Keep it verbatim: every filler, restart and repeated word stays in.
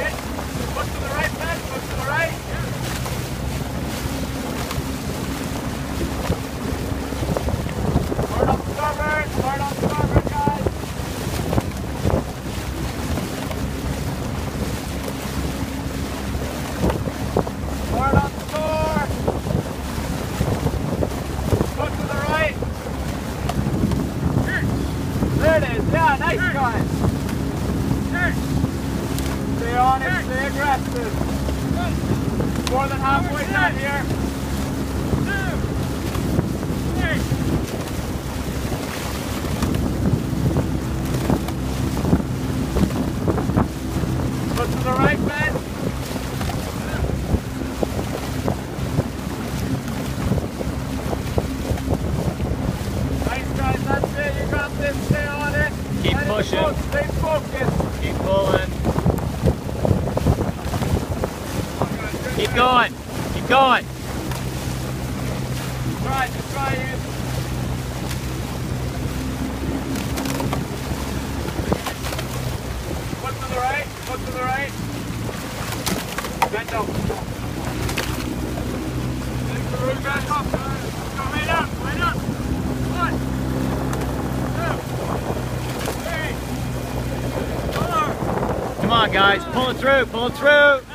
Foot to the right, man. Foot to the right. Turn up starboard. Turn up starboard, guys. Turn up store. Foot to the right. There it is. Yeah, nice guys. Stay on it. Stay aggressive. More than halfway done here. Foot to the right, man. Nice guys, that's it. You got this. Stay on it. Keep Let pushing. It go. Stay focused. Keep pulling. Keep going. Keep going. Try, just try it. Foot to the right, foot to the right. Bend up. Take the root back up. Go right up, right up. One, two, three, four. Come on, guys. Pull it through. Pull it through.